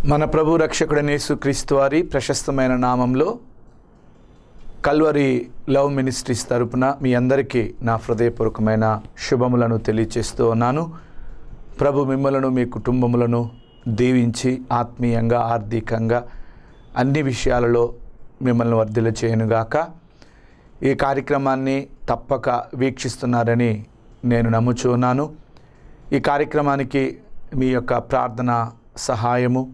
మన ప్రభు రక్షకుడైన యేసుక్రీస్తు వారి ప్రశస్తమైన నామంలో కల్వరి లవ్ మినిస్ట్రీస్ తరపున మీ అందరికీ నా హృదయపూర్వకమైన శుభములను తెలియచేస్తూ ఉన్నాను. ప్రభు మిమ్మలను మీ కుటుంబములను దీవించి ఆత్మీయంగా ఆర్థికంగా అన్ని విషయాలలో మిమ్మల్ని వర్ధిల్ల చేయనుగాక. ఈ కార్యక్రమాన్ని తప్పక వీక్షిస్తున్నారని నేను నమ్ముచున్నాను. ఈ కార్యక్రమానికి మీ యొక్క ప్రార్థన సహాయము,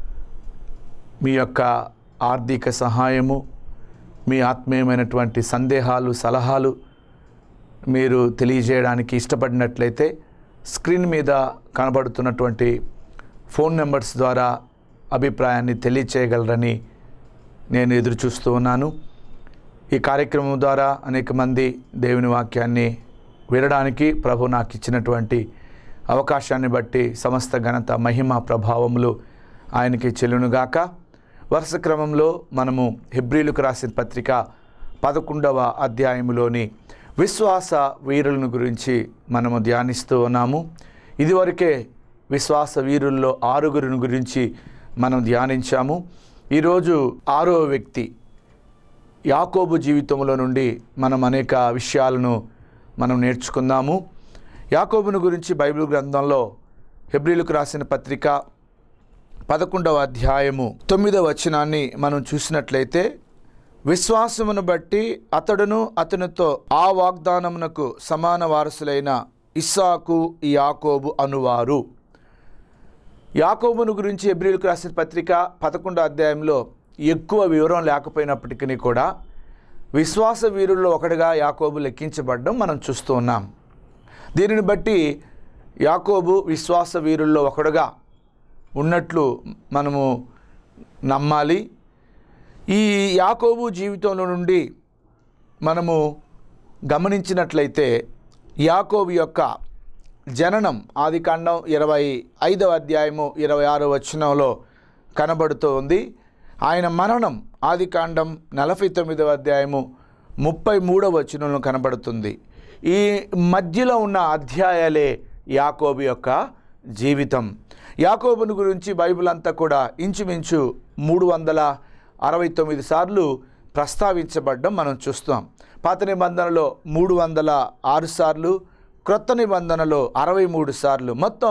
మీ యొక్క ఆర్థిక సహాయము, మీ ఆత్మీయమైనటువంటి సందేహాలు సలహాలు మీరు తెలియజేయడానికి ఇష్టపడినట్లయితే స్క్రీన్ మీద కనబడుతున్నటువంటి ఫోన్ నెంబర్స్ ద్వారా అభిప్రాయాన్ని తెలియచేయగలరని నేను ఎదురు చూస్తూ ఉన్నాను. ఈ కార్యక్రమం ద్వారా అనేక మంది దేవుని వాక్యాన్ని వినడానికి ప్రభు నాకు ఇచ్చినటువంటి అవకాశాన్ని బట్టి సమస్త ఘనత మహిమ ప్రభావములు ఆయనకి చెల్లునుగాక. వరుస క్రమంలో మనము హెబ్రీలకు రాసిన పత్రిక 11వ అధ్యాయములోని విశ్వాస వీరులను గురించి మనము ధ్యానిస్తూ ఉన్నాము. ఇదివరకే విశ్వాస వీరుల్లో 6 గురించి మనం ధ్యానించాము. ఈరోజు 6వ వ్యక్తి యాకోబు జీవితంలో నుండి మనం అనేక విషయాలను మనం నేర్చుకుందాము. యాకోబును గురించి బైబిల్ గ్రంథంలో హెబ్రీలకు రాసిన పత్రిక 11వ అధ్యాయము 9వ వచనాన్ని మనం చూసినట్లయితే, విశ్వాసమును బట్టి అతడును అతనితో ఆ వాగ్దానమునకు సమాన వారసులైన ఇస్సాకు యాకోబు అనువారు. యాకోబును గురించి హెబ్రీలకు రాసిన పత్రిక 11వ అధ్యాయంలో ఎక్కువ వివరం లేకపోయినప్పటికీ కూడా విశ్వాస వీరుల్లో ఒకటిగా యాకోబు లెక్కించబడడం మనం చూస్తూ ఉన్నాం. దీనిని బట్టి యాకోబు విశ్వాస వీరుల్లో ఒకడుగా ఉన్నట్లు మనము నమ్మాలి. ఈ యాకోబు జీవితంలో నుండి మనము గమనించినట్లయితే యాకోబు యొక్క జననం ఆదికాండం 25వ అధ్యాయము 26వ వచనంలో కనబడుతూ ఉంది. ఆయన మరణం ఆదికాండం 49వ అధ్యాయము 33వ వచనంలో కనబడుతుంది. ఈ మధ్యలో ఉన్న అధ్యాయాలే యాకోబు యొక్క జీవితం. యాకోబును గురించి బైబిల్ అంతా కూడా ఇంచుమించు 369 సార్లు ప్రస్తావించబడ్డం మనం చూస్తాం. పాత నిబంధనలో 306 సార్లు, క్రొత్త నిబంధనలో 63 సార్లు, మొత్తం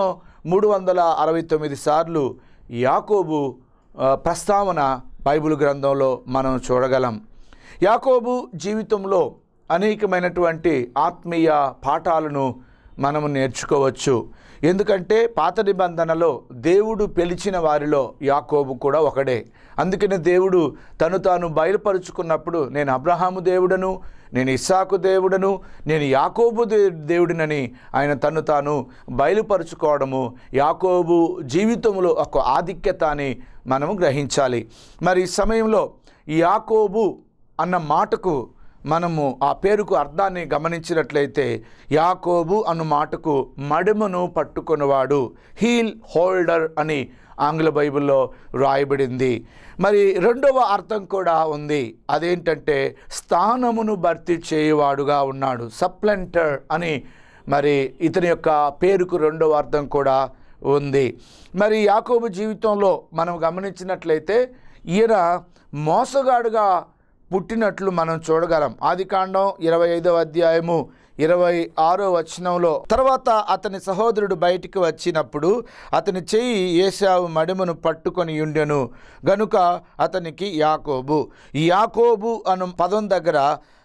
369 సార్లు యాకోబు ప్రస్తావన బైబిల్ గ్రంథంలో మనం చూడగలం. యాకోబు జీవితంలో అనేకమైనటువంటి ఆత్మీయ పాఠాలను మనము నేర్చుకోవచ్చు. ఎందుకంటే పాత నిబంధనలో దేవుడు పిలిచిన వారిలో యాకోబు కూడా ఒకడే. అందుకనే దేవుడు తను తాను బయలుపరుచుకున్నప్పుడు నేను అబ్రహాము దేవుడను, నేను ఇస్సాకు దేవుడను, నేను యాకోబు దేవుడినని ఆయన తను తాను బయలుపరుచుకోవడము యాకోబు జీవితంలో ఒక ఆధిక్యత అని మనము గ్రహించాలి. మరి ఈ సమయంలో యాకోబు అన్న మాటకు మనము ఆ పేరుకు అర్థాన్ని గమనించినట్లయితే యాకోబు అన్న మాటకు మడిమను పట్టుకున్నవాడు, హీల్ హోల్డర్ అని ఆంగ్ల బైబిల్లో రాయబడింది. మరి రెండవ అర్థం కూడా ఉంది. అదేంటంటే స్థానమును భర్తీ చేయవాడుగా ఉన్నాడు, సప్లెంటర్ అని మరి ఇతని యొక్క పేరుకు రెండవ అర్థం కూడా ఉంది. మరి యాకోబు జీవితంలో మనం గమనించినట్లయితే ఈయన మోసగాడుగా పుట్టినట్లు మనం చూడగలం. ఆదికాండం 25వ అధ్యాయము 26వ వచనంలో, తర్వాత అతని సహోదరుడు బయటికి వచ్చినప్పుడు అతని చెయ్యి ఏశావు మడిమను పట్టుకొని ఉండెను గనుక అతనికి యాకోబు. ఈ యాకోబు అను పదం దగ్గర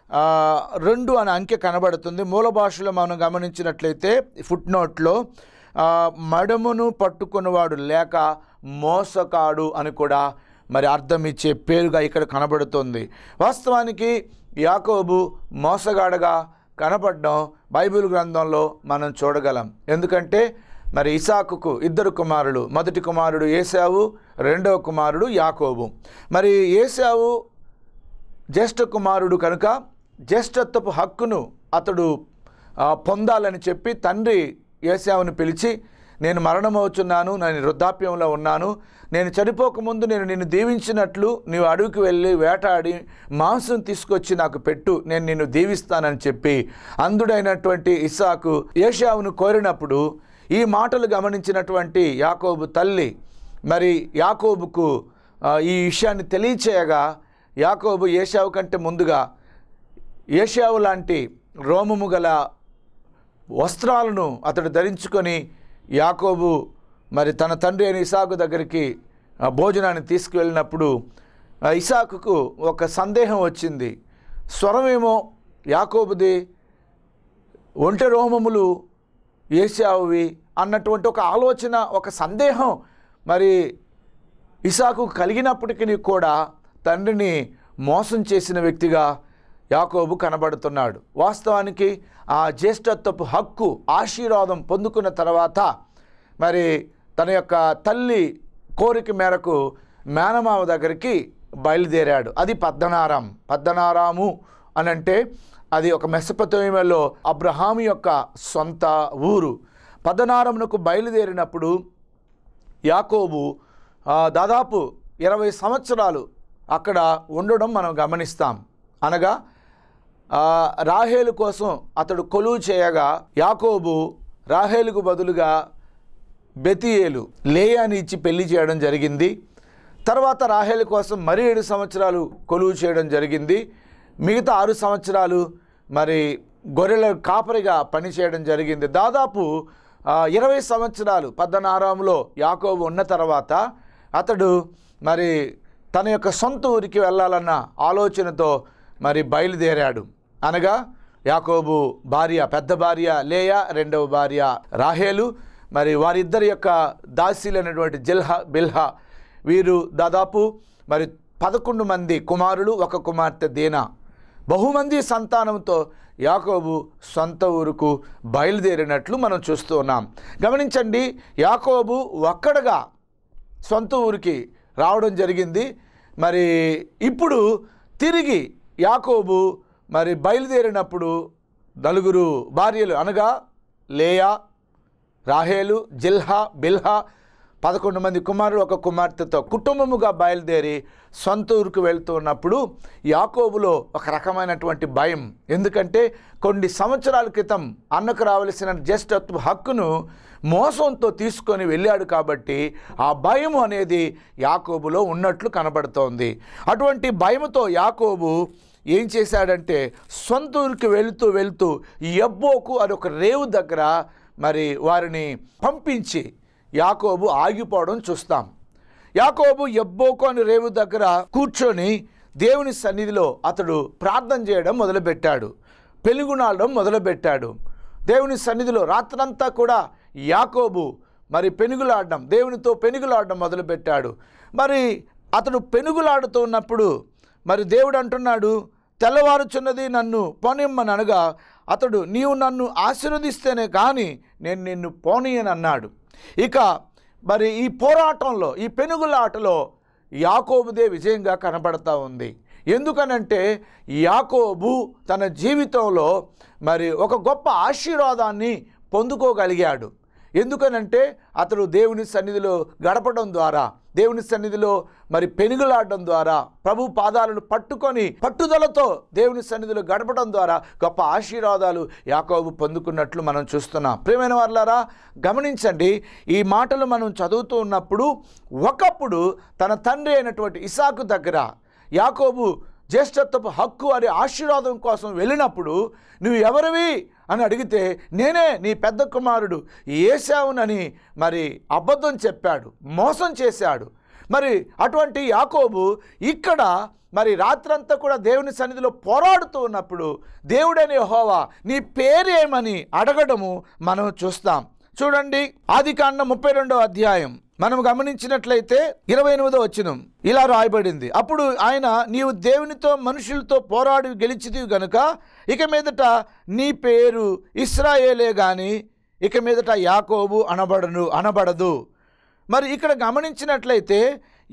2 అనే అంకె కనబడుతుంది. మూల భాషలో మనం గమనించినట్లయితే ఫుట్ నోట్లో మడమును పట్టుకున్నవాడు లేక మోసకాడు అని కూడా మరి అర్థం ఇచ్చే పేరుగా ఇక్కడ కనబడుతుంది. వాస్తవానికి యాకోబు మోసగాడగా కనపడడం బైబిల్ గ్రంథంలో మనం చూడగలం. ఎందుకంటే మరి ఇసాకుకు 2 కుమారులు, మొదటి కుమారుడు ఏశావు, రెండవ కుమారుడు యాకోబు. మరి ఏశావు జ్యేష్ఠ కుమారుడు కనుక జ్యేష్ఠత్వపు హక్కును అతడు పొందాలని చెప్పి తండ్రి ఏశావుని పిలిచి, నేను మరణమవుతున్నాను, నేను వృద్ధాప్యంలో ఉన్నాను, నేను చనిపోకముందు నేను నిన్ను దీవించినట్లు నీవు అడవికి వెళ్ళి వేటాడి మాంసం తీసుకొచ్చి నాకు పెట్టు, నేను నిన్ను దీవిస్తానని చెప్పి అంధుడైనటువంటి ఇస్సాకు ఏశావును కోరినప్పుడు ఈ మాటలు గమనించినటువంటి యాకోబు తల్లి మరి యాకోబుకు ఈ విషయాన్ని తెలియచేయగా యాకోబు ఏశావు కంటే ముందుగా ఏశావు లాంటి రోమము గల వస్త్రాలను అతడు ధరించుకొని యాకోబు మరి తన తండ్రి అయిన ఇసాకు దగ్గరికి భోజనాన్ని తీసుకువెళ్ళినప్పుడు ఇసాకుకు ఒక సందేహం వచ్చింది. స్వరమేమో యాకోబుది, ఒంటె రోమములు ఏశావువి అన్నటువంటి ఒక ఆలోచన, ఒక సందేహం మరి ఇసాకు కలిగినప్పటికీ కూడా తండ్రిని మోసం చేసిన వ్యక్తిగా యాకోబు కనబడుతున్నాడు. వాస్తవానికి ఆ జ్యేష్ఠత్వపు హక్కు ఆశీర్వాదం పొందుకున్న తర్వాత మరి తన యొక్క తల్లి కోరిక మేరకు మేనమామ దగ్గరికి బయలుదేరాడు. అది పద్దనారాము అని అంటే అది ఒక మెసొపొతేమియాలో అబ్రహాము యొక్క సొంత ఊరు. పద్దనారామునకు బయలుదేరినప్పుడు యాకోబు దాదాపు 20 సంవత్సరాలు అక్కడ ఉండడం మనం గమనిస్తాం. అనగా రాహేలు కోసం అతడు కొలువు చేయగా యాకోబు రాహేలుకు బదులుగా బెతియేలు లేయాని ఇచ్చి పెళ్లి చేయడం జరిగింది. తర్వాత రాహేలు కోసం మరి 7 సంవత్సరాలు కొలువు చేయడం జరిగింది. మిగతా 6 సంవత్సరాలు మరి గొర్రెల కాపరిగా పనిచేయడం జరిగింది. దాదాపు 20 సంవత్సరాలు పద్దనారాములో యాకోబు ఉన్న తర్వాత అతడు మరి తన యొక్క సొంత ఊరికి వెళ్ళాలన్న ఆలోచనతో మరి బయలుదేరాడు. అనగా యాకోబు భార్య, పెద్ద భార్య లేయా, రెండవ భార్య రాహేలు, మరి వారిద్దరి యొక్క దాసీలైనటువంటి జిల్హా, బిల్హా, వీరు దాదాపు మరి 11 మంది కుమారులు, ఒక కుమార్తె దీనా, బహుమంది సంతానంతో యాకోబు సొంత ఊరుకు బయలుదేరినట్లు మనం చూస్తూ ఉన్నాం. గమనించండి, యాకోబు ఒక్కడగా సొంత ఊరికి రావడం జరిగింది. మరి ఇప్పుడు తిరిగి యాకోబు మరి బయలుదేరినప్పుడు 4 భార్యలు అనగా లేయా, రాహేలు, జిల్హా, బిల్హా, 11 మంది కుమారులు, ఒక కుమార్తెతో కుటుంబముగా బయలుదేరి సొంత ఊరుకు వెళ్తూ ఉన్నప్పుడు యాకోబులో ఒక రకమైనటువంటి భయం. ఎందుకంటే కొన్ని సంవత్సరాల క్రితం అన్నకు రావలసిన జ్యేష్ఠత్వ హక్కును మోసంతో తీసుకొని వెళ్ళాడు కాబట్టి ఆ భయం అనేది యాకోబులో ఉన్నట్లు కనబడుతోంది. అటువంటి భయముతో యాకోబు ఏం చేశాడంటే సొంత ఊరికి వెళుతూ యబ్బోకు అని ఒక రేవు దగ్గర మరి వారిని పంపించి యాకోబు ఆగిపోవడం చూస్తాం. యాకోబు యబ్బోకు అని రేవు దగ్గర కూర్చొని దేవుని సన్నిధిలో అతడు ప్రార్థన చేయడం మొదలుపెట్టాడు, పెనుగులాడడం మొదలుపెట్టాడు. దేవుని సన్నిధిలో రాత్రంతా కూడా యాకోబు మరి పెనుగులాడడం, దేవునితో పెనుగులాడడం మొదలుపెట్టాడు. మరి అతడు పెనుగులాడుతూ ఉన్నప్పుడు మరి దేవుడు అంటున్నాడు, తెల్లవారుచున్నది, నన్ను పోనిమ్మని అనగా అతడు, నీవు నన్ను ఆశీర్వదిస్తేనే కానీ నేను నిన్ను పోనీయని అన్నాడు. ఇక మరి ఈ పోరాటంలో, ఈ పెనుగులాటలో యాకోబుదే విజయంగా కనబడతా ఉంది. ఎందుకనంటే యాకోబు తన జీవితంలో మరి ఒక గొప్ప ఆశీర్వాదాన్ని పొందుకోగలిగాడు. ఎందుకనంటే అతడు దేవుని సన్నిధిలో గడపడం ద్వారా, దేవుని సన్నిధిలో మరి పెనుగులాడడం ద్వారా, ప్రభు పాదాలను పట్టుకొని పట్టుదలతో దేవుని సన్నిధిలో గడపడం ద్వారా గొప్ప ఆశీర్వాదాలు యాకోబు పొందుకున్నట్లు మనం చూస్తున్నాం. ప్రియమైన వారలారా, గమనించండి, ఈ మాటలు మనం చదువుతూ ఉన్నప్పుడు ఒకప్పుడు తన తండ్రి అయినటువంటి ఇసాకు దగ్గర యాకోబు జ్యేష్ఠత్వపు హక్కు అనే ఆశీర్వాదం కోసం వెళ్ళినప్పుడు నువ్వు ఎవరివి అని అడిగితే నేనే నీ పెద్ద కుమారుడు ఏశావునని మరి అబద్ధం చెప్పాడు, మోసం చేశాడు. మరి అటువంటి యాకోబు ఇక్కడ మరి రాత్రంతా కూడా దేవుని సన్నిధిలో పోరాడుతూ ఉన్నప్పుడు దేవుడైన యెహోవా నీ పేరేమని అడగడము మనం చూస్తాం. చూడండి, ఆదికాండం 32వ అధ్యాయం మనం గమనించినట్లయితే 28వ వచనం ఇలా రాయబడింది, అప్పుడు ఆయన, నీవు దేవునితో మనుషులతో పోరాడి గెలిచితివి గనుక ఇక మీదట నీ పేరు ఇశ్రాయేలే గాని ఇక మీదట యాకోబు అనబడదు. మరి ఇక్కడ గమనించినట్లయితే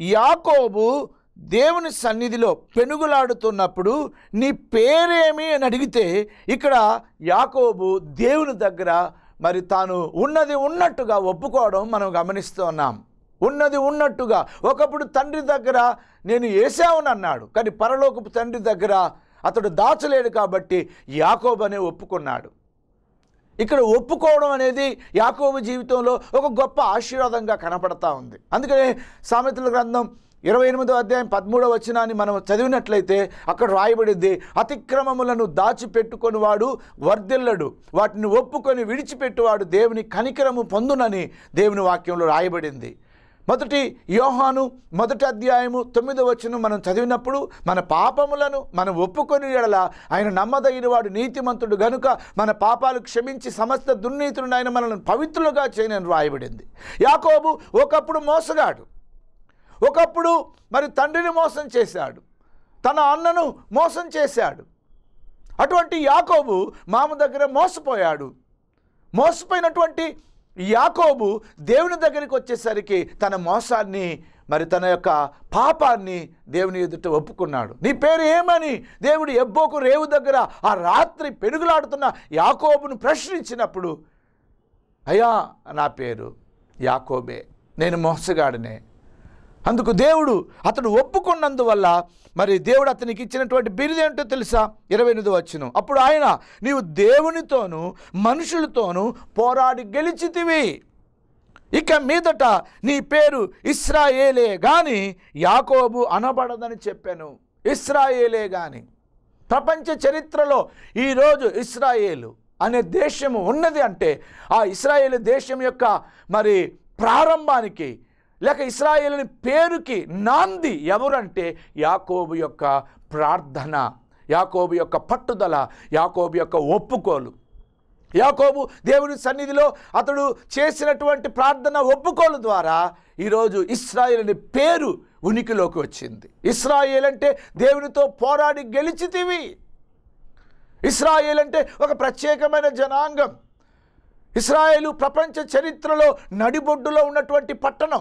యాకోబు దేవుని సన్నిధిలో పెనుగులాడుతున్నప్పుడు నీ పేరేమి అని అడిగితే ఇక్కడ యాకోబు దేవుని దగ్గర మరి తాను ఉన్నది ఉన్నట్టుగా ఒప్పుకోవడం మనం గమనిస్తూ ఉన్నాం. ఉన్నది ఉన్నట్టుగా ఒకప్పుడు తండ్రి దగ్గర నేను ఏశావుని అన్నాడు, కానీ పరలోకపు తండ్రి దగ్గర అతడు దాచలేడు కాబట్టి యాకోబు అనే ఒప్పుకున్నాడు. ఇక్కడ ఒప్పుకోవడం అనేది యాకోబు జీవితంలో ఒక గొప్ప ఆశీర్వాదంగా కనపడతా ఉంది. అందుకనే సామెతల గ్రంథం 28వ అధ్యాయం 13వ వచనాన్ని మనం చదివినట్లయితే అక్కడ రాయబడింది, అతిక్రమములను దాచిపెట్టుకొని వాడు వర్ధిల్లడు, వాటిని ఒప్పుకొని విడిచిపెట్టువాడు దేవుని కనికరము పొందునని దేవుని వాక్యంలో రాయబడింది. మొదటి యోహాను 1వ అధ్యాయము 9వ వచనం మనం చదివినప్పుడు మన పాపములను మనం ఒప్పుకొని ఎడల ఆయన నమ్మదగిన వాడు నీతిమంతుడు గనుక మన పాపాలు క్షమించి సమస్త దుర్నీతులను ఆయన మనల్ని పవిత్రులుగా చేయనని రాయబడింది. యాకోబు ఒకప్పుడు మోసగాడు, ఒకప్పుడు మరి తండ్రిని మోసం చేశాడు, తన అన్నను మోసం చేశాడు. అటువంటి యాకోబు మామ దగ్గర మోసపోయాడు. మోసపోయినటువంటి యాకోబు దేవుని దగ్గరికి వచ్చేసరికి తన మోసాన్ని మరి తన యొక్క పాపాన్ని దేవుని ఎదుట ఒప్పుకున్నాడు. నీ పేరు ఏమని దేవుడు ఎబ్బోకు రేవు దగ్గర ఆ రాత్రి పెనుగులాడుతున్న యాకోబును ప్రశ్నించినప్పుడు, అయ్యా నా పేరు యాకోబే, నేను మోసగాడినే. అందుకు దేవుడు అతడు ఒప్పుకున్నందువల్ల మరి దేవుడు అతనికి ఇచ్చినటువంటి బిరుదు ఏంటో తెలుసా? 28వ వచనం, అప్పుడు ఆయన, నీవు దేవునితోనూ మనుషులతోనూ పోరాడి గెలిచితివి, ఇక మీదట నీ పేరు ఇశ్రాయేలే గాని యాకోబు అనబడదని చెప్పాను. ఇశ్రాయేలే గాని. ప్రపంచ చరిత్రలో ఈరోజు ఇశ్రాయేలు అనే దేశము ఉన్నది అంటే ఆ ఇశ్రాయేలు దేశం యొక్క మరి ప్రారంభానికి లేక ఇశ్రాయేలుని పేరుకి నాంది ఎవరంటే యాకోబు యొక్క ప్రార్థన, యాకోబు యొక్క పట్టుదల, యాకోబు యొక్క ఒప్పుకోలు. యాకోబు దేవుని సన్నిధిలో అతడు చేసినటువంటి ప్రార్థన ఒప్పుకోలు ద్వారా ఈరోజు ఇశ్రాయేలుని పేరు ఉనికిలోకి వచ్చింది. ఇశ్రాయేలు అంటే దేవునితో పోరాడి గెలిచితివి. ఇశ్రాయేలు అంటే ఒక ప్రత్యేకమైన జనాంగం. ఇశ్రాయేలు ప్రపంచ చరిత్రలో నడిబొడ్డులో ఉన్నటువంటి పట్టణం.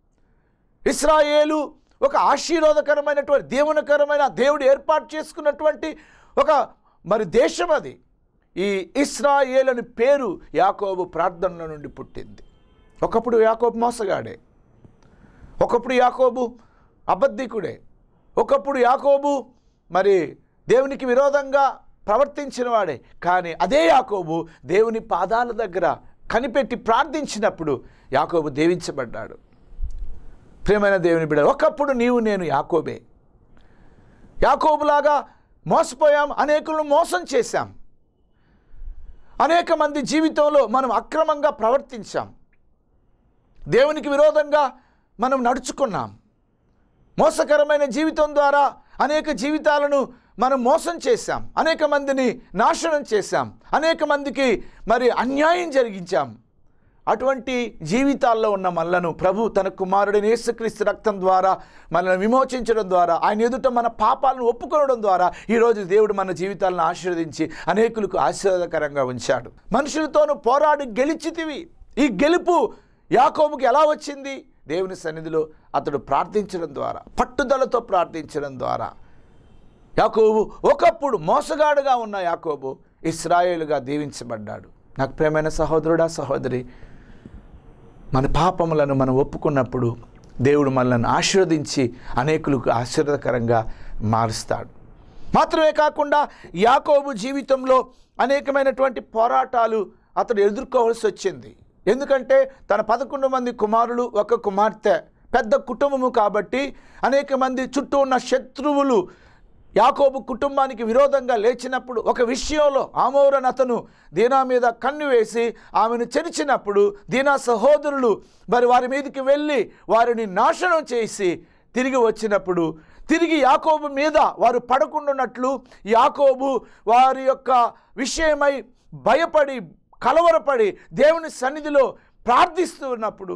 ఇశ్రాయేలు ఒక ఆశీర్వాదకరమైనటువంటి దేవునికరమైన దేవుడు ఏర్పాటు చేసుకున్నటువంటి ఒక మరి దేశం అది. ఈ ఇశ్రాయేలు అని పేరు యాకోబు ప్రార్థనల నుండి పుట్టింది. ఒకప్పుడు యాకోబు మోసగాడే, ఒకప్పుడు యాకోబు అబద్ధికుడే, ఒకప్పుడు యాకోబు మరి దేవునికి విరోధంగా ప్రవర్తించిన వాడే. కానీ అదే యాకోబు దేవుని పాదాల దగ్గర కనిపెట్టి ప్రార్థించినప్పుడు యాకోబు దీవించబడ్డాడు. ప్రియమైన దేవుని బిడ్డ, ఒకప్పుడు నీవు నేను యాకోబే. యాకోబులాగా మోసపోయాం, అనేకులను మోసం చేశాం, అనేక మంది జీవితంలో మనం అక్రమంగా ప్రవర్తించాం, దేవునికి విరోధంగా మనం నడుచుకున్నాం. మోసకరమైన జీవితం ద్వారా అనేక జీవితాలను మనం మోసం చేశాం, అనేక మందిని నాశనం చేశాం, అనేక మందికి మరి అన్యాయం జరిగించాం. అటువంటి జీవితాల్లో ఉన్న మనలను ప్రభు తన కుమారుడైన యేసుక్రీస్తు రక్తం ద్వారా మనల్ని విమోచించడం ద్వారా, ఆయన ఎదుట మన పాపాలను ఒప్పుకోవడం ద్వారా ఈరోజు దేవుడు మన జీవితాలను ఆశీర్వదించి అనేకులకు ఆశీర్వాదకరంగా ఉంచాడు. మనుషులతోనూ పోరాడి గెలిచితివి. ఈ గెలుపు యాకోబుకి ఎలా వచ్చింది? దేవుని సన్నిధిలో అతడు ప్రార్థించడం ద్వారా, పట్టుదలతో ప్రార్థించడం ద్వారా. యాకోబు ఒకప్పుడు మోసగాడుగా ఉన్న యాకోబు ఇశ్రాయేలుగా దీవించబడ్డాడు. నాకు ప్రియమైన సహోదరుడా, సహోదరి, మన పాపములను మనం ఒప్పుకున్నప్పుడు దేవుడు మనల్ని ఆశీర్వదించి అనేకులకు ఆశీర్వాదకరంగా మారుస్తాడు. మాత్రమే కాకుండా యాకోబు జీవితంలో అనేకమైనటువంటి పోరాటాలు అతడు ఎదుర్కోవాల్సి వచ్చింది. ఎందుకంటే తన 11 మంది కుమారులు, ఒక కుమార్తె, పెద్ద కుటుంబము కాబట్టి అనేక మంది చుట్టూ ఉన్న శత్రువులు యాకోబు కుటుంబానికి విరోధంగా లేచినప్పుడు ఒక విషయంలో ఆమోరన్ అతను దీనా మీద కన్ను వేసి ఆమెను చెరిచినప్పుడు దీనా సహోదరులు మరి వారి మీదకి వెళ్ళి వారిని నాశనం చేసి తిరిగి వచ్చినప్పుడు తిరిగి యాకోబు మీద వారు పడకుండాన్నట్లు యాకోబు వారి యొక్క విషయమై భయపడి కలవరపడి దేవుని సన్నిధిలో ప్రార్థిస్తూ ఉన్నప్పుడు,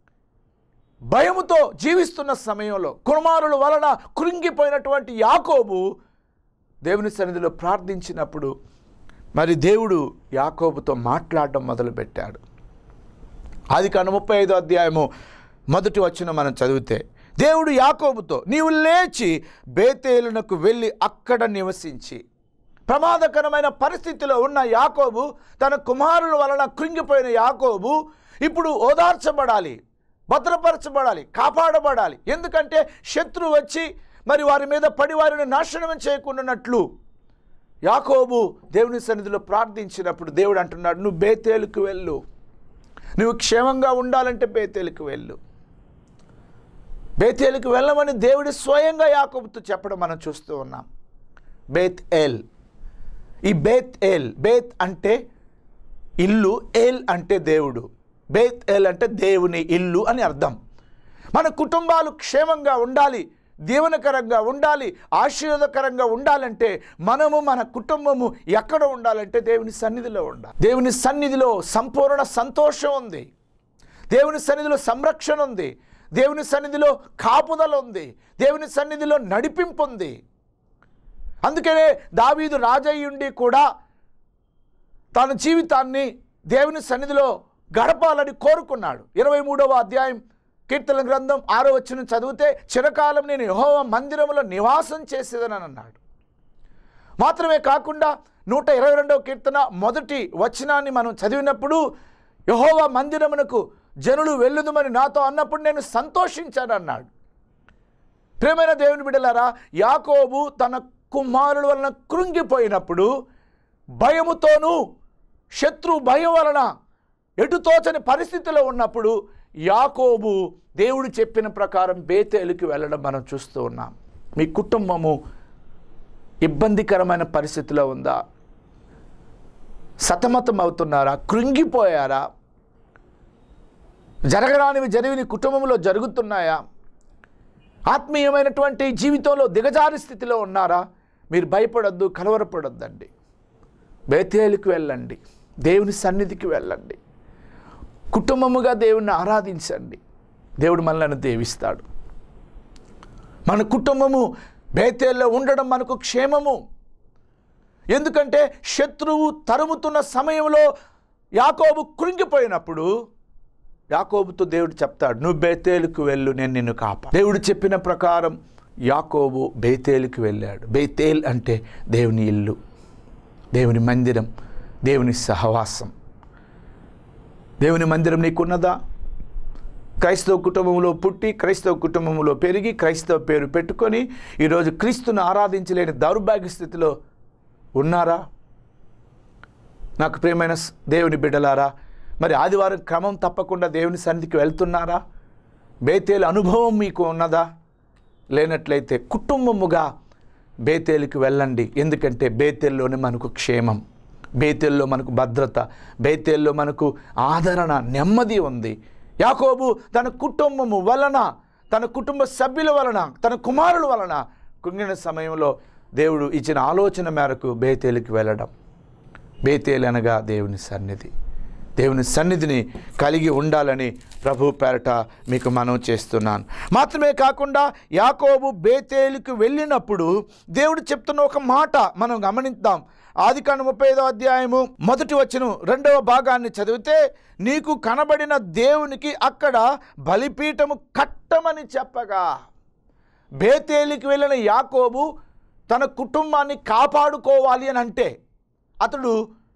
భయముతో జీవిస్తున్న సమయంలో కుమారుల వలన కృంగిపోయినటువంటి యాకోబు దేవుని సన్నిధిలో ప్రార్థించినప్పుడు మరి దేవుడు యాకోబుతో మాట్లాడడం మొదలుపెట్టాడు. ఆదికాండం 35వ అధ్యాయము 1వ వచనం మనం చదివితే, దేవుడు యాకోబుతో, నీవు లేచి బేతేలునకు వెళ్ళి అక్కడ నివసించి. ప్రమాదకరమైన పరిస్థితిలో ఉన్న యాకోబు, తన కుమారుల వలన కృంగిపోయిన యాకోబు ఇప్పుడు ఓదార్చబడాలి, భద్రపరచబడాలి, కాపాడబడాలి. ఎందుకంటే శత్రువు వచ్చి మరి వారి మీద పడి వారిని నాశనం చేయకుండానట్లు యాకోబు దేవుని సన్నిధిలో ప్రార్థించినప్పుడు దేవుడు అంటున్నాడు, నువ్వు బేతేలుకు వెళ్ళు, నువ్వు క్షేమంగా ఉండాలంటే బేతేలుకు వెళ్ళు. బేతేలుకు వెళ్ళమని దేవుడు స్వయంగా యాకోబుతో చెప్పడం మనం చూస్తూ ఉన్నాం. బేత్ ఏల్, ఈ బేత్ ఏల్, బేత్ అంటే ఇల్లు, ఏల్ అంటే దేవుడు. బేత్ ఏల్ అంటే దేవుని ఇల్లు అని అర్థం. మన కుటుంబాలు క్షేమంగా ఉండాలి, దీవెనకరంగా ఉండాలి, ఆశీర్వాదకరంగా ఉండాలంటే మనము మన కుటుంబము ఎక్కడ ఉండాలంటే దేవుని సన్నిధిలో ఉండాలి. దేవుని సన్నిధిలో సంపూర్ణ సంతోషం ఉంది, దేవుని సన్నిధిలో సంరక్షణ ఉంది, దేవుని సన్నిధిలో కాపుదల ఉంది, దేవుని సన్నిధిలో నడిపింపు ఉంది. అందుకనే దావీదు రాజయ్యుండి కూడా తన జీవితాన్ని దేవుని సన్నిధిలో గడపాలని కోరుకున్నాడు. 23వ అధ్యాయం కీర్తనల గ్రంథం 6వ వచనం చదివితే, చిరకాలం నేను యెహోవా మందిరములో నివాసం చేసేదనని అన్నాడు. మాత్రమే కాకుండా 122వ కీర్తన మొదటి వచనాన్ని మనం చదివినప్పుడు, యెహోవా మందిరమునకు జనులు వెళ్ళుదుమని నాతో అన్నప్పుడు నేను సంతోషించాను అన్నాడు. ప్రియమైన దేవుని బిడ్డలారా, యాకోబు తన కుమారుల వలన కృంగిపోయినప్పుడు, భయముతోనూ శత్రు భయం వలన ఎటుతోచని పరిస్థితిలో ఉన్నప్పుడు యాకోబు దేవుడు చెప్పిన ప్రకారం బేతేలుకి వెళ్ళడం మనం చూస్తూ ఉన్నాం. మీ కుటుంబము ఇబ్బందికరమైన పరిస్థితిలో ఉందా? సతమతం అవుతున్నారా? కృంగిపోయారా? జరగరానివి జరిగిన కుటుంబంలో జరుగుతున్నాయా? ఆత్మీయమైనటువంటి జీవితంలో దిగజారి స్థితిలో ఉన్నారా? మీరు భయపడొద్దు, కలవరపడొద్దండి. బేతేలుకి వెళ్ళండి, దేవుని సన్నిధికి వెళ్ళండి, కుటుంబముగా దేవుణ్ణి ఆరాధించండి. దేవుడు మనల్ని దీవిస్తాడు. మన కుటుంబము బేతేల్లో ఉండడం మనకు క్షేమము. ఎందుకంటే శత్రువు తరుముతున్న సమయంలో యాకోబు కృంగిపోయినప్పుడు యాకోబుతో దేవుడు చెప్తాడు, నువ్వు బేతేలుకు వెళ్ళు, నేను నిన్ను కాపా. దేవుడు చెప్పిన ప్రకారం యాకోబు బేతేలుకు వెళ్ళాడు. బేతేల్ అంటే దేవుని ఇల్లు, దేవుని మందిరం, దేవుని సహవాసం. దేవుని మందిరం నీకున్నదా? క్రైస్తవ కుటుంబంలో పుట్టి, క్రైస్తవ కుటుంబంలో పెరిగి, క్రైస్తవ పేరు పెట్టుకొని ఈరోజు క్రీస్తును ఆరాధించలేని దౌర్భాగ్య స్థితిలో ఉన్నారా? నాకు ప్రియమైన దేవుని బిడ్డలారా, మరి ఆదివారం క్రమం తప్పకుండా దేవుని సన్నిధికి వెళ్తున్నారా? బేతేలు అనుభవం మీకు ఉన్నదా? లేనట్లయితే కుటుంబముగా బేతేలుకి వెళ్ళండి. ఎందుకంటే బేతేల్లోనే మనకు క్షేమం, బేతేల్లో మనకు భద్రత, బేతేల్లో మనకు ఆదరణ, నెమ్మది ఉంది. యాకోబు తన కుటుంబము వలన, తన కుటుంబ సభ్యుల వలన, తన కుమారుల వలన కృంగిన సమయంలో దేవుడు ఇచ్చిన ఆలోచన మేరకు బేతేలుకి వెళ్ళడం. బేతేలు అనగా దేవుని సన్నిధి. దేవుని సన్నిధిని కలిగి ఉండాలని ప్రభు పేరట మీకు మనవి చేస్తున్నాను. మాత్రమే కాకుండా యాకోబు బేతేలుకు వెళ్ళినప్పుడు దేవుడు చెప్తున్న ఒక మాట మనం గమనిద్దాం. ఆదికాండం 35వ అధ్యాయము 1వ వచనం 2వ భాగాన్ని చదివితే, నీకు కనబడిన దేవునికి అక్కడ బలిపీఠము కట్టమని చెప్పగా, బేతేలుకి వెళ్ళిన యాకోబు తన కుటుంబాన్ని కాపాడుకోవాలి అని అంటే అతడు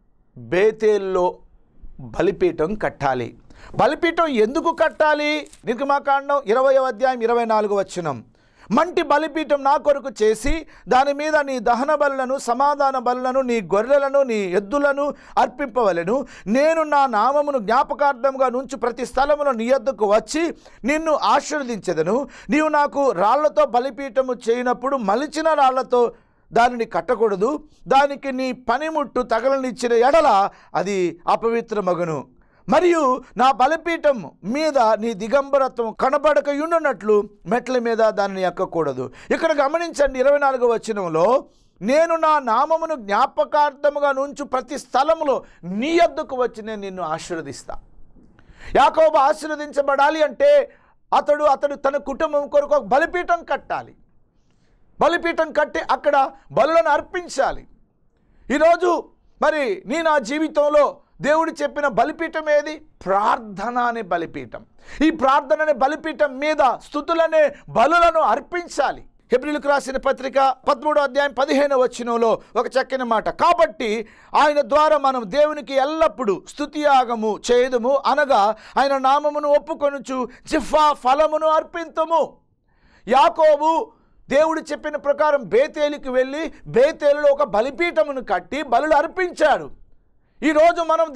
బేతేల్లో బలిపీఠం కట్టాలి. బలిపీఠం ఎందుకు కట్టాలి? నిర్గమాకాండం 20వ అధ్యాయం 24వ వచనం, మంటి బలిపీఠం నా కొరకు చేసి దాని మీద నీ దహన బలులను, సమాధాన బలులను, నీ గొర్రెలను, నీ ఎద్దులను అర్పింపవలెను. నేను నా నామమును జ్ఞాపకార్థంగా నుంచి ప్రతి స్థలమును నీ యొద్దకు వచ్చి నిన్ను ఆశీర్వదించెదను. నీవు నాకు రాళ్లతో బలిపీఠము చేయనప్పుడు మలిచిన రాళ్లతో దానిని కట్టకూడదు. దానికి నీ పనిముట్టు తగలనిచ్చిన ఎడల అది అపవిత్రమగును. మరియు నా బలిపీఠం మీద నీ దిగంబరత్వం కనబడకయుండునట్లు మెట్ల మీద దానిని ఎక్కకూడదు. ఇక్కడ గమనించండి, 24వ వచనంలో, నేను నా నామమును జ్ఞాపకార్థముగా నుంచు ప్రతి స్థలములో నీ యొద్దకు వచ్చి నేను నిన్ను ఆశీర్వదిస్తా. యాకోబు ఆశీర్వదించబడాలి అంటే అతడు తన కుటుంబం కొరకు ఒక బలిపీఠం కట్టాలి. బలిపీఠం కట్టి అక్కడ బలులను అర్పించాలి. ఈరోజు మరి నా జీవితంలో దేవుడు చెప్పిన బలిపీఠం ఏది? ప్రార్థన అనే బలిపీఠం. ఈ ప్రార్థన అనే బలిపీఠం మీద స్తుతులనే బలులను అర్పించాలి. హెబ్రీయులకు రాసిన పత్రిక 13వ అధ్యాయం 15వ వచనంలో ఒక చక్కని మాట, కాబట్టి ఆయన ద్వారా మనం దేవునికి ఎల్లప్పుడూ స్తుతియాగము చేయుదుము, అనగా ఆయన నామమును ఒప్పుకొనుచు జిహ్వా ఫలమును అర్పింతుము. యాకోబు దేవుడు చెప్పిన ప్రకారం బేతేలుకి వెళ్ళి బేతేలులో ఒక బలిపీఠమును కట్టి బలులు అర్పించాడు. ఈరోజు మనం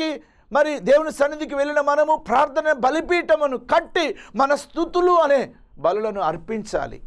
దేవుని సన్నిధికి వెళ్ళిన మనము ప్రార్థన బలిపీఠమును కట్టి మన స్తుతులు అనే బలులను అర్పించాలి.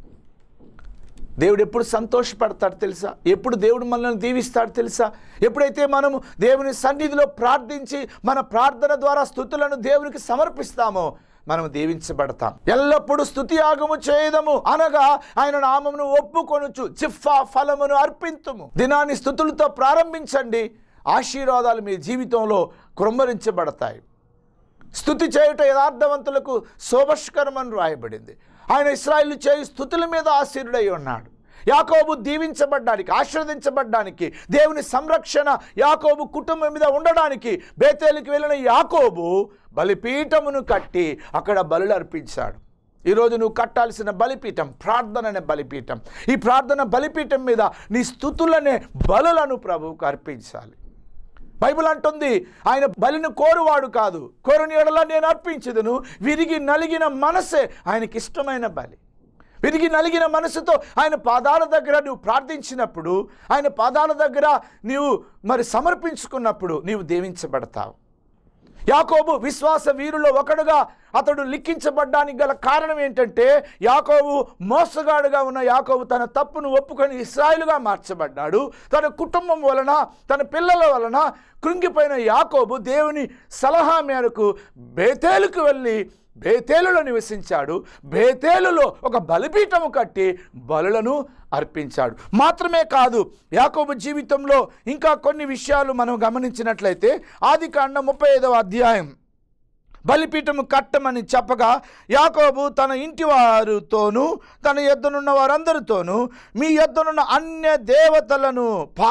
దేవుడు ఎప్పుడు సంతోషపడతాడు తెలుసా? ఎప్పుడు దేవుడు మనల్ని దీవిస్తాడు తెలుసా? ఎప్పుడైతే మనము దేవుని సన్నిధిలో ప్రార్థించి మన ప్రార్థన ద్వారా స్తుతులను దేవునికి సమర్పిస్తామో మనం దీవించబడతాం. ఎల్లప్పుడూ స్తుతి యాగము చేయదము అనగా ఆయన నామమును ఒప్పుకొనుచు జిఫ్ఫా ఫలమును అర్పింతుము. దినాన్ని స్తుతులతో ప్రారంభించండి, ఆశీర్వాదాలు మీ జీవితంలో కృమ్మరించబడతాయి. స్తుతి చేయుట యథార్థవంతులకు శోభస్కరమని రాయబడింది. ఆయన ఇశ్రాయేలు చేయు స్తుతుల మీద ఆశీర్వుడై ఉన్నాడు. యాకోబు దీవించబడ్డానికి, ఆశీర్వదించబడ్డానికి, దేవుని సంరక్షణ యాకోబు కుటుంబం మీద ఉండడానికి బేతేలుకి వెళ్ళిన యాకోబు బలిపీఠమును కట్టి అక్కడ బలులు అర్పించాడు. ఈరోజు నువ్వు కట్టాల్సిన బలిపీఠం ప్రార్థన అనే బలిపీఠం. ఈ ప్రార్థన బలిపీఠం మీద నీ స్తుతులనే బలులను ప్రభువుకు అర్పించాలి. బైబిల్ అంటుంది, ఆయన బలిని కోరువాడు కాదు, కోరుని యెడల నేను అర్పించదును. విరిగి నలిగిన మనసే ఆయనకి ఇష్టమైన బలి. విరిగి నలిగిన మనసుతో ఆయన పాదాల దగ్గర నువ్వు ప్రార్థించినప్పుడు, ఆయన పాదాల దగ్గర నీవు సమర్పించుకున్నప్పుడు నీవు దీవించబడతావు. యాకోబు విశ్వాస వీరులో ఒకడుగా అతడు లిఖించబడ్డానికి గల కారణం ఏంటంటే, యాకోబు మోసగాడుగా ఉన్న యాకోబు తన తప్పును ఒప్పుకొని ఇశ్రాయేలుగా మార్చబడ్డాడు. తన కుటుంబం వలన, తన పిల్లల వలన కృంగిపోయిన యాకోబు దేవుని సలహా మేరకు బేతేలుకు వెళ్ళి బేతేలులో నివసించాడు. బేతేలులో ఒక బలిపీఠము కట్టి బలులను అర్పించాడు. మాత్రమే కాదు, యాకోబు జీవితంలో ఇంకా కొన్ని విషయాలు మనం గమనించినట్లయితే ఆదికాండం 35వ అధ్యాయం బలిపీఠము కట్టమని చెప్పగా యాకోబు తన ఇంటి వారితోనూ తన యొద్దనున్న వారందరితోనూ మీ యొద్దనున్న అన్య దేవతలను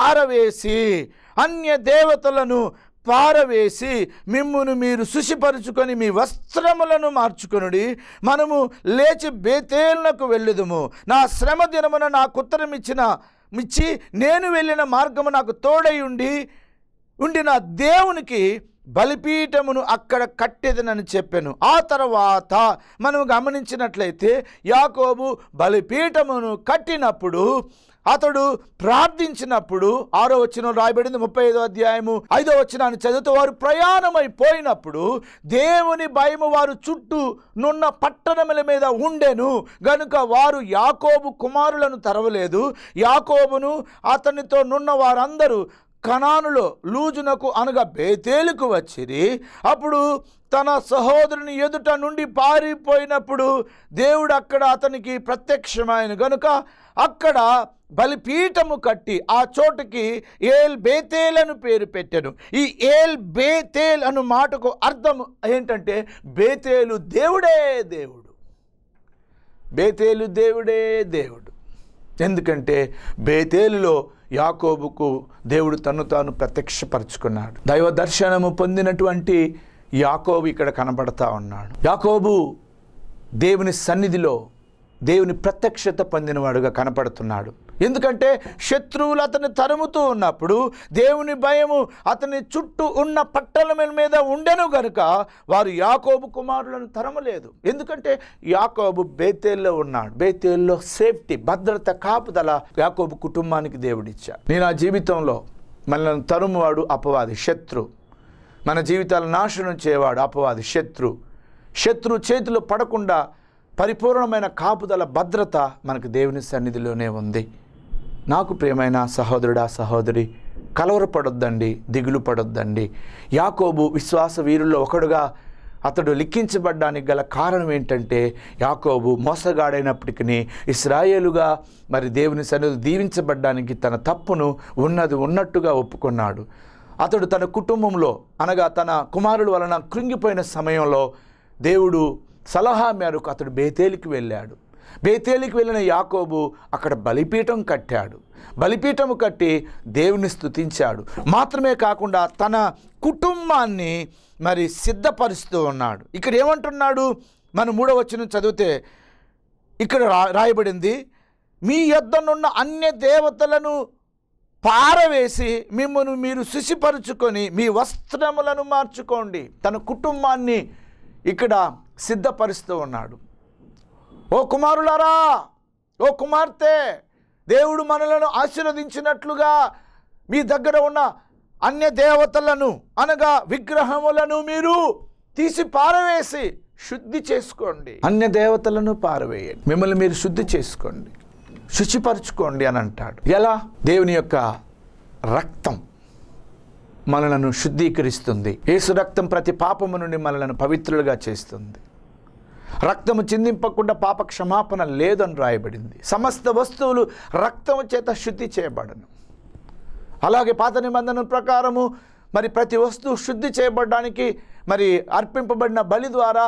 పారవేసి మిమ్మును మీరు శుచిపరుచుకొని మీ వస్త్రములను మార్చుకొనుడి. మనము లేచి బేతేలునకు వెళ్ళుదుము. నా శ్రమ దినమున నాకు ఉత్తరం ఇచ్చి నేను వెళ్ళిన మార్గము నాకు తోడై ఉండి నా దేవునికి బలిపీఠమును అక్కడ కట్టేదనని చెప్పాను. ఆ తర్వాత మనం గమనించినట్లయితే యాకోబు బలిపీఠమును కట్టినప్పుడు, అతడు ప్రార్థించినప్పుడు 6వ వచనం రాయబడింది. 35వ అధ్యాయము 5వ వచనాన్ని చదివితే, వారు ప్రయాణమైపోయినప్పుడు దేవుని భయము వారు చుట్టూ నున్న పట్టణముల మీద ఉండెను గనుక వారు యాకోబు కుమారులను తరవలేదు. యాకోబును అతనితో నున్న వారందరూ కనానులో లూజునకు అనగా బేతేలుకు వచ్చిరి. అప్పుడు తన సహోదరుని ఎదుట నుండి పారిపోయినప్పుడు దేవుడు అక్కడ అతనికి ప్రత్యక్షమైన గనుక అక్కడ బలిపీఠము కట్టి ఆ చోటుకి ఏల్ బేతేల్ అని పేరు పెట్టాను. ఈ ఏల్ బేతేల్ అను మాటకు అర్థం ఏంటంటే, బేతేలు దేవుడే దేవుడు, బేతేలు దేవుడే దేవుడు. ఎందుకంటే బేతేలులో యాకోబుకు దేవుడు తను తాను ప్రత్యక్షపరుచుకున్నాడు. దైవ దర్శనము పొందినటువంటి యాకోబు ఇక్కడ కనబడతా ఉన్నాడు. యాకోబు దేవుని సన్నిధిలో దేవుని ప్రత్యక్షత పొందినవాడుగా కనపడుతున్నాడు. ఎందుకంటే శత్రువులు అతన్ని తరుముతూ ఉన్నప్పుడు దేవుని భయము అతని చుట్టూ ఉన్న పట్టణముల మీద ఉండెను గనుక వారు యాకోబు కుమారులను తరమలేదు. ఎందుకంటే యాకోబు బేతేల్లో ఉన్నాడు. బేతేల్లో సేఫ్టీ, భద్రత, కాపుదల యాకోబు కుటుంబానికి దేవుడిచ్చాడు. నేను ఆ జీవితంలో మనల్ని తరుమువాడు అపవాది, శత్రు. మన జీవితాలు నాశనం చేయవాడు అపవాది, శత్రు చేతిలో పడకుండా పరిపూర్ణమైన కాపుదల, భద్రత మనకు దేవుని సన్నిధిలోనే ఉంది. నాకు ప్రియమైన సహోదరుడా, సహోదరి, కలవరపడొద్దండి, దిగులు పడొద్దండి. యాకోబు విశ్వాస వీరుల్లో ఒకడుగా అతడు లిఖించబడ్డానికి గల కారణం ఏంటంటే, యాకోబు మోసగాడైనప్పటికీ ఇశ్రాయేలుగా దేవుని సన్నిధిలో దీవించబడ్డానికి తన తప్పును ఉన్నట్టుగా ఒప్పుకున్నాడు. అతడు తన కుటుంబంలో అనగా తన కుమారుల వలన కృంగిపోయిన సమయంలో దేవుడు సలహా మేరకు అతడు బేతేలుకి వెళ్ళాడు. బేతేలుకి వెళ్ళిన యాకోబు అక్కడ బలిపీఠం కట్టాడు. బలిపీఠము కట్టి దేవుని స్తుతించాడు. మాత్రమే కాకుండా తన కుటుంబాన్ని సిద్ధపరుస్తూ ఉన్నాడు. ఇక్కడ ఏమంటున్నాడు? మనం 3వ వచనం చదివితే ఇక్కడ రాయబడింది, మీ యొద్దనున్న అన్య దేవతలను పారవేసి మిమ్మల్ని మీరు శుచిపరుచుకొని మీ వస్త్రములను మార్చుకోండి. తన కుటుంబాన్ని ఇక్కడ సిద్ధపరుస్తూ ఉన్నాడు. ఓ కుమారులారా, ఓ కుమార్తె, దేవుడు మనలను ఆశీర్వదించినట్లుగా మీ దగ్గర ఉన్న అన్య దేవతలను అనగా విగ్రహములను మీరు తీసి పారవేసి శుద్ధి చేసుకోండి. అన్య దేవతలను పారవేయండి, మిమ్మల్ని మీరు శుద్ధి చేసుకోండి, శుచిపరచుకోండి అని అంటాడు. ఎలా? దేవుని యొక్క రక్తం మనలను శుద్ధీకరిస్తుంది. యేసు రక్తం ప్రతి పాపము నుండి మనలను పవిత్రులుగా చేస్తుంది. రక్తము చిందింపకుండా పాప క్షమాపణ లేదని రాయబడింది. సమస్త వస్తువులు రక్తము చేత శుద్ధి చేయబడను. అలాగే పాత నిబంధన ప్రకారము మరి ప్రతి వస్తువు శుద్ధి చేయబడడానికి మరి అర్పింపబడిన బలి ద్వారా,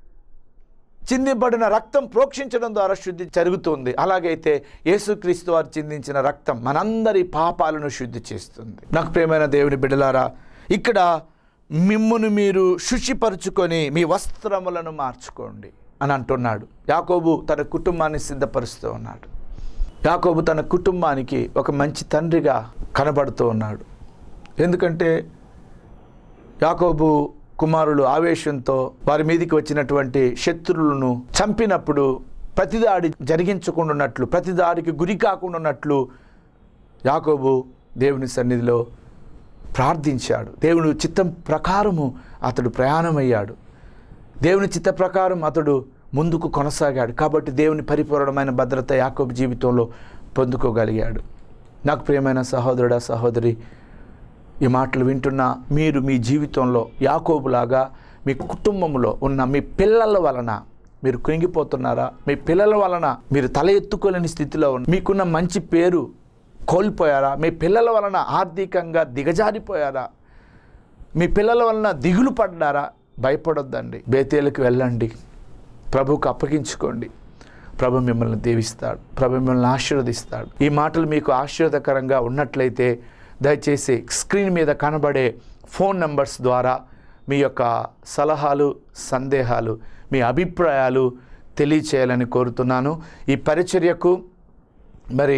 చిందింపబడిన రక్తం ప్రోక్షించడం ద్వారా శుద్ధి జరుగుతుంది. అలాగైతే యేసుక్రీస్తు వారు చిందించిన రక్తం మనందరి పాపాలను శుద్ధి చేస్తుంది. నాకు ప్రియమైన దేవుని బిడ్డలారా, ఇక్కడ మిమ్మును మీరు శుచిపరుచుకొని మీ వస్త్రములను మార్చుకోండి అని అంటున్నాడు. యాకోబు తన కుటుంబాన్ని సిద్ధపరుస్తూ ఉన్నాడు. యాకోబు తన కుటుంబానికి ఒక మంచి తండ్రిగా కనబడుతూ ఉన్నాడు. ఎందుకంటే యాకోబు కుమారులు ఆవేశంతో వారి మీదికి వచ్చినటువంటి శత్రువులను చంపినప్పుడు ప్రతిదాడి జరిగించకుండా ఉన్నట్లు, ప్రతిదాడికి గురి కాకుండా ఉన్నట్లు యాకోబు దేవుని సన్నిధిలో ప్రార్థించాడు. దేవుని చిత్తం ప్రకారము అతడు ప్రయాణమయ్యాడు. దేవుని చిత్త ప్రకారం అతడు ముందుకు కొనసాగాడు. కాబట్టి దేవుని పరిపూర్ణమైన భద్రత యాకోబు జీవితంలో పొందుకోగలిగాడు. నాకు ప్రియమైన సహోదరుడా, సహోదరి, ఈ మాటలు వింటున్న మీరు మీ జీవితంలో యాకోబులాగా మీ కుటుంబంలో ఉన్న మీ పిల్లల వలన మీరు కృంగిపోతున్నారా? మీ పిల్లల వలన మీరు తల ఎత్తుకోలేని స్థితిలో మీకున్న మంచి పేరు కోల్పోయారా? మీ పిల్లల వలన ఆర్థికంగా దిగజారిపోయారా? మీ పిల్లల వలన దిగులు పడ్డారా? భయపడొద్దండి, బేతేలుకు వెళ్ళండి, ప్రభువుకు అప్పగించుకోండి. ప్రభు మిమ్మల్ని దీవిస్తాడు, ప్రభు మిమ్మల్ని ఆశీర్వదిస్తాడు. ఈ మాటలు మీకు ఆశీర్వదకరంగా ఉన్నట్లయితే దయచేసి స్క్రీన్ మీద కనబడే ఫోన్ నంబర్స్ ద్వారా మీ యొక్క సలహాలు, సందేహాలు, మీ అభిప్రాయాలు తెలియచేయాలని కోరుతున్నాను. ఈ పరిచర్యకు మరి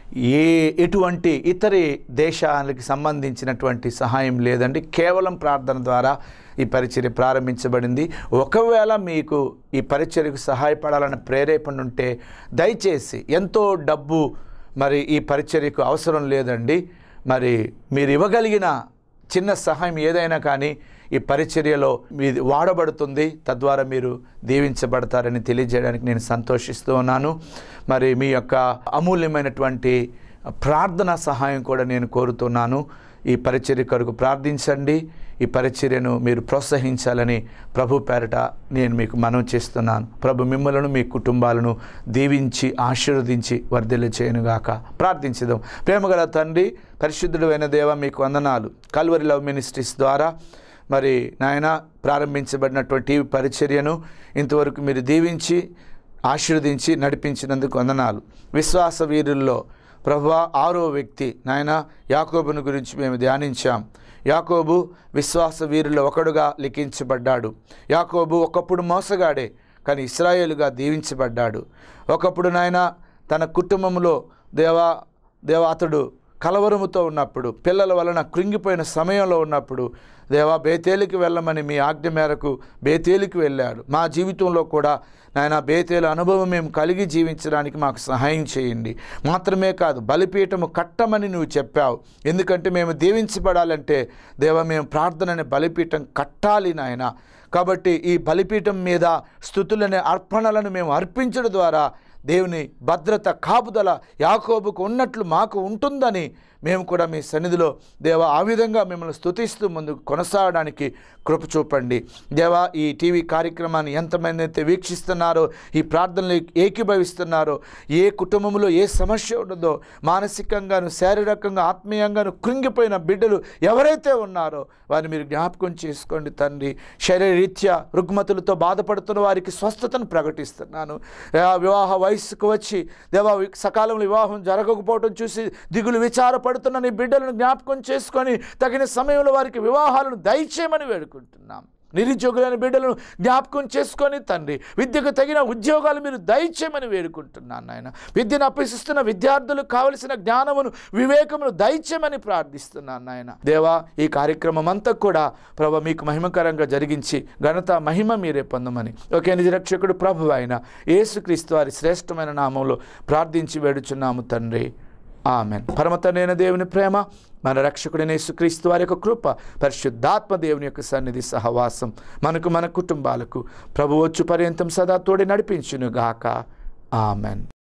ఎటువంటి ఇతర దేశాలకు సంబంధించినటువంటి సహాయం లేదండి. కేవలం ప్రార్థన ద్వారా ఈ పరిచర్య ప్రారంభించబడింది. ఒకవేళ మీకు ఈ పరిచర్యకు సహాయపడాలన్న ప్రేరేపణ ఉంటే దయచేసి, ఎంతో డబ్బు మరి ఈ పరిచర్యకు అవసరం లేదండి, మరి మీరు ఇవ్వగలిగిన చిన్న సహాయం ఏదైనా కానీ ఈ పరిచర్యలో మీది వాడబడుతుంది. తద్వారా మీరు దీవించబడతారని తెలియజేయడానికి నేను సంతోషిస్తూ ఉన్నాను. మరి మీ యొక్క అమూల్యమైనటువంటి ప్రార్థన సహాయం కూడా నేను కోరుతున్నాను. ఈ పరిచర్య కొరకు ప్రార్థించండి. ఈ పరిచర్యను మీరు ప్రోత్సహించాలని ప్రభు పేరట నేను మీకు మనవి చేస్తున్నాను. ప్రభు మిమ్మలను, మీ కుటుంబాలను దీవించి ఆశీర్వదించి వర్ధిల్ల చేయనుగాక. ప్రార్థించుదాం. ప్రేమగల తండ్రి, పరిశుద్ధుడైన దేవ, మీకు వందనాలు. కల్వరి లవ్ మినిస్ట్రీస్ ద్వారా మరి నాయన ప్రారంభించబడినటువంటి ఈ పరిచర్యను ఇంతవరకు మీరు దీవించి ఆశీర్వదించి నడిపించినందుకు వందనాలు. విశ్వాస వీరుల్లో ప్రభువా 6వ వ్యక్తి నాయన యాకోబును గురించి మేము ధ్యానించాం. యాకోబు విశ్వాస వీరుల్లో ఒకడుగా లిఖించబడ్డాడు. యాకోబు ఒకప్పుడు మోసగాడే, కానీ ఇశ్రాయేలుగా దీవించబడ్డాడు. ఒకప్పుడు నాయన తన కుటుంబంలో దేవా అతడు కలవరముతో ఉన్నప్పుడు, పిల్లల వలన కృంగిపోయిన సమయంలో ఉన్నప్పుడు దేవా బేతేలుకి వెళ్ళమని మీ ఆజ్ఞ మేరకు బేతేలుకి వెళ్ళాడు. మా జీవితంలో కూడా నాయన బేతేలు అనుభవం మేము కలిగి జీవించడానికి మాకు సహాయం చేయండి. మాత్రమే కాదు, బలిపీఠము కట్టమని నువ్వు చెప్పావు. ఎందుకంటే మేము దీవించబడాలంటే దేవా మేము ప్రార్థనని బలిపీఠం కట్టాలి నాయన. కాబట్టి ఈ బలిపీఠం మీద స్తుతులనే అర్పణలను మేము అర్పించడం ద్వారా దేవుని భద్రత, కాపుదల యాకోబుకు ఉన్నట్లు మాకు ఉంటుందని మేము కూడా మీ సన్నిధిలో దేవా ఆ విధంగా మిమ్మల్ని స్తుతిస్తూ ముందుకు కొనసాగడానికి కృప చూపండి. దేవా ఈ టీవీ కార్యక్రమాన్ని ఎంతమంది అయితే వీక్షిస్తున్నారో, ఈ ప్రార్థనలు ఏకీభవిస్తున్నారో, ఏ కుటుంబంలో ఏ సమస్య ఉండదో, మానసికంగాను శారీరకంగా ఆత్మీయంగాను కృంగిపోయిన బిడ్డలు ఎవరైతే ఉన్నారో వారిని మీరు జ్ఞాపకం చేసుకోండి తండ్రి. శరీరరీత్యా రుగ్మతులతో బాధపడుతున్న వారికి స్వస్థతను ప్రకటిస్తున్నాను. వివాహ వయస్సుకు వచ్చి దేవా సకాలంలో వివాహం జరగకపోవడం చూసి దిగులు విచారపడుతున్న నీ బిడ్డలను జ్ఞాపకం చేసుకొని తగిన సమయంలో వారికి వివాహాలను దయచేయమని వేడుకుంటున్నాం. నిరుద్యోగులైన బిడ్డలను జ్ఞాపకం చేసుకొని తండ్రి విద్యకు తగిన ఉద్యోగాలు మీరు దయచేయమని వేడుకుంటున్నాను నాయన. విద్యను అభ్యసిస్తున్న విద్యార్థులకు కావలసిన జ్ఞానమును వివేకమును దయచేయమని ప్రార్థిస్తున్నాను నాయన. దేవా, ఈ కార్యక్రమం అంతా కూడా ప్రభు మీకు మహిమకరంగా జరిగించి ఘనత మహిమ మీరే పొందమని ఒకే నిజ రక్షకుడు ప్రభు అయిన యేసుక్రీస్తు వారి శ్రేష్టమైన నామంలో ప్రార్థించి వేడుచున్నాము తండ్రి. ఆమెన్. పరమతండ్రైన దేవుని ప్రేమ, మన రక్షకుడైన యేసుక్రీస్తు వారి యొక్క కృప, పరిశుద్ధాత్మ దేవుని యొక్క సన్నిధి సహవాసం మనకు మన కుటుంబాలకు ప్రభు వచ్చు పర్యంతం సదా తోడి నడిపించునుగాక. ఆమెన్.